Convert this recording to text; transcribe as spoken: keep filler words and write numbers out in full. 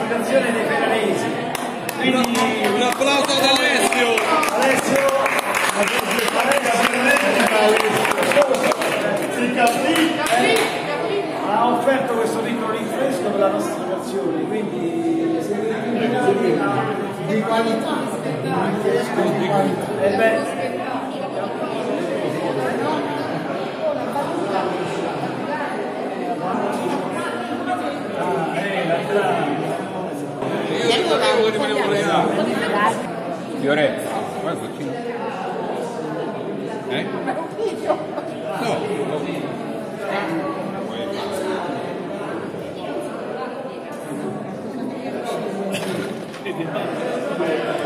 situazione dei ferraresi. Quindi un applauso ad Alessio. Alessio ha offerto questo piccolo rinfresco per la nostra situazione, quindi di qualità, di qualità. Eh beh, Fiore, guarda qui. Eh? No.